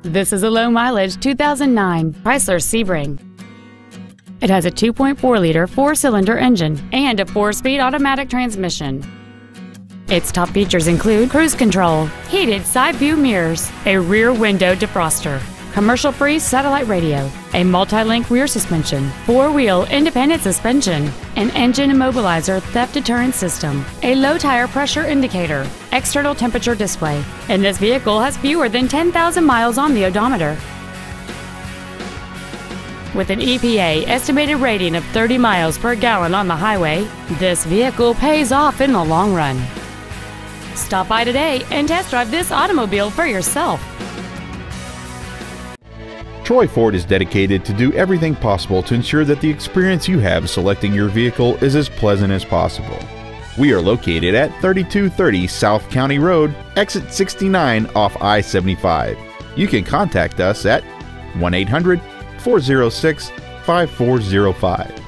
This is a low-mileage 2009 Chrysler Sebring. It has a 2.4-liter four-cylinder engine and a 4-speed automatic transmission. Its top features include cruise control, heated side-view mirrors, a rear window defroster, commercial-free satellite radio, a multi-link rear suspension, four-wheel independent suspension, an engine immobilizer theft deterrent system, a low tire pressure indicator, external temperature display, and this vehicle has fewer than 10,000 miles on the odometer. With an EPA estimated rating of 30 miles per gallon on the highway, this vehicle pays off in the long run. Stop by today and test drive this automobile for yourself. Troy Ford is dedicated to do everything possible to ensure that the experience you have selecting your vehicle is as pleasant as possible. We are located at 3230 South County Road, exit 69 off I-75. You can contact us at 1-800-406-5405.